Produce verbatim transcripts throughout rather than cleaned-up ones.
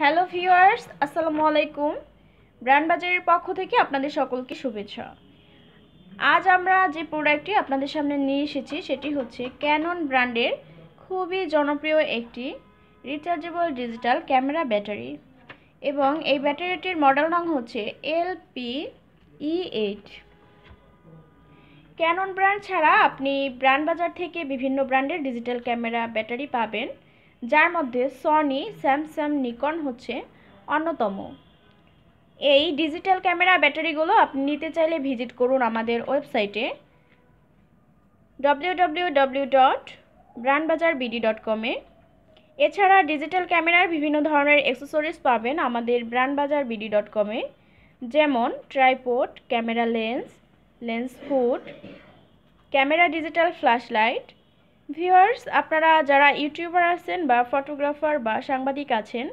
Hello viewers, আসসালামু আলাইকুম। Brand বাজারের পক্ষ থেকে আপনাদের সকলকে শুভেচ্ছা। আজ আমরা যে প্রোডাক্টটি আপনাদের সামনে নিয়ে এসেছি সেটি হচ্ছে ক্যানন ব্র্যান্ডের খুবই জনপ্রিয় একটি রিচার্জেবল ডিজিটাল ক্যামেরা ব্যাটারি, এবং এই ব্যাটারিটির মডেল নাম হচ্ছে L P E eight. Canon brand ছাড়া আপনি ব্র্যান্ড বাজার থেকে বিভিন্ন ব্র্যান্ডের ডিজিটাল ক্যামেরা ব্যাটারি পাবেন, যার মধ্যে সনি, স্যামসাং, নিকন হচ্ছে অন্যতম। এই ডিজিটাল ক্যামেরা ব্যাটারিগুলো আপনি নিতে চাইলে ভিজিট করুন আমাদের ওয়েবসাইটে W W W dot brand bazaar BD dot কমে। এছাড়া ডিজিটাল ক্যামেরার বিভিন্ন ধরনের অ্যাক্সেসরিজ পাবেন আমাদের ব্র্যান্ড বাজার বিডি ডট কমে, যেমন tripod, camera lens, lens hood, camera digital flash light. Viewers, আপনারা যারা ইউটিউবার আছেন বা ফটোগ্রাফার বা সাংবাদিক আছেন,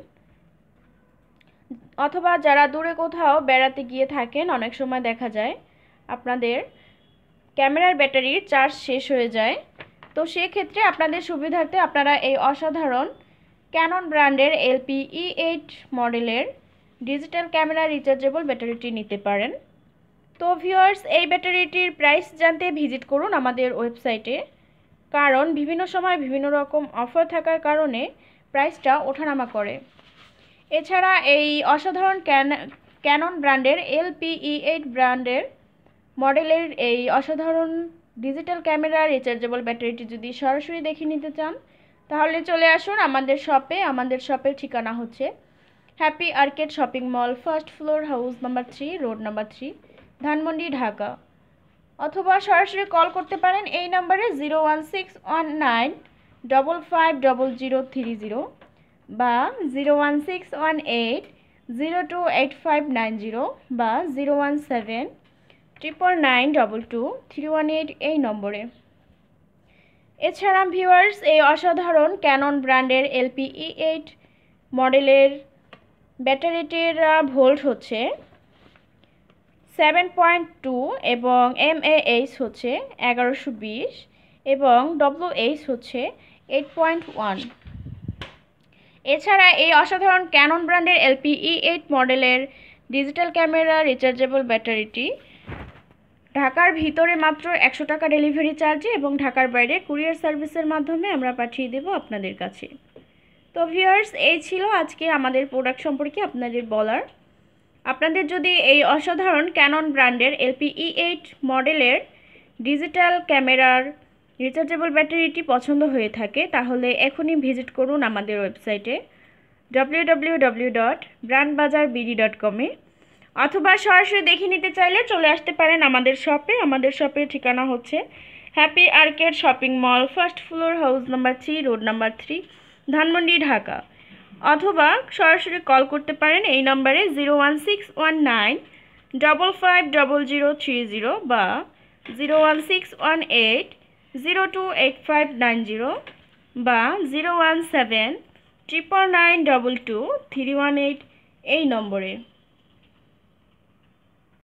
অথবা যারা দূরে কোথাও বেড়াতে গিয়ে থাকেন, অনেক সময় দেখা যায় আপনাদের ক্যামেরার ব্যাটারির চার্জ শেষ হয়ে যায়। তো সেক্ষেত্রে আপনাদের সুবিধার্থে আপনারা এই অসাধারণ ক্যানন ব্র্যান্ডের এল পি ই এইট মডেলের ডিজিটাল ক্যামেরা রিচার্জেবল ব্যাটারিটি নিতে পারেন। তো ভিউয়ার্স, এই ব্যাটারিটির প্রাইস জানতে ভিজিট করুন আমাদের ওয়েবসাইটে, কারণ বিভিন্ন সময় বিভিন্ন রকম অফার থাকার কারণে প্রাইসটা ওঠানামা করে। এছাড়া এই অসাধারণ ক্যান ক্যানন ব্র্যান্ডের এল পি ই এইট ব্র্যান্ডের মডেলের এই অসাধারণ ডিজিটাল ক্যামেরা রিচার্জেবল ব্যাটারিটি যদি সরাসরি দেখে নিতে চান, তাহলে চলে আসুন আমাদের শপে। আমাদের শপের ঠিকানা হচ্ছে happy arcade shopping mall, first floor, house number three, road number three, Dhanmondi, Dhaka. অথবা সরাসরি কল করতে পারেন এই নাম্বারে zero one six one nine double five double zero three zero বা zero one six one eight zero two eight five nine zero বা zero one seven triple nine double two three one eight এই নম্বরে। এছাড়া viewers, এই অসাধারণ Canon ব্র্যান্ডের L P E eight মডেলের ব্যাটারিটির ভোল্ট হচ্ছে সেভেন পয়েন্ট টু এবং এম এ এইচ হচ্ছে এগারোশো বিশ এবং ডব্লিউ এইচ হচ্ছে এইট পয়েন্ট ওয়ান। এছাড়া এই অসাধারণ ক্যানন ব্র্যান্ডের এল পি ই এইট মডেলের ডিজিটাল ক্যামেরা রিচার্জেবল ব্যাটারিটি ঢাকার ভিতরে মাত্র একশো টাকা ডেলিভারি চার্জে এবং ঢাকার বাইরে কুরিয়ার সার্ভিসের মাধ্যমে আমরা পাঠিয়ে দেব আপনাদের কাছে। তো ভিউয়ার্স, এই ছিল আজকে আমাদের প্রোডাক্ট সম্পর্কে আপনাদের বলার। আপনাদের যদি এই অসাধারণ ক্যানন ব্র্যান্ডের এল পি ই এইট মডেলের ডিজিটাল ক্যামেরার রিচার্জেবল ব্যাটারিটি পছন্দ হয়ে থাকে, তাহলে এখনই ভিজিট করুন আমাদের ওয়েবসাইটে W W W dot brand bazaar BD dot কমে, অথবা সরাসরি দেখে নিতে চাইলে চলে আসতে পারেন আমাদের শপে। আমাদের শপের ঠিকানা হচ্ছে happy arcade shopping mall, first floor, house number three, road number three, Dhanmondi, Dhaka. অথবা সরাসরি কল করতে পারেন এই নম্বরে zero one six one nine double five double zero three zero বা zero one six one eight zero two eight five nine zero বা zero one seven triple nine double two three one eight এই নম্বরে।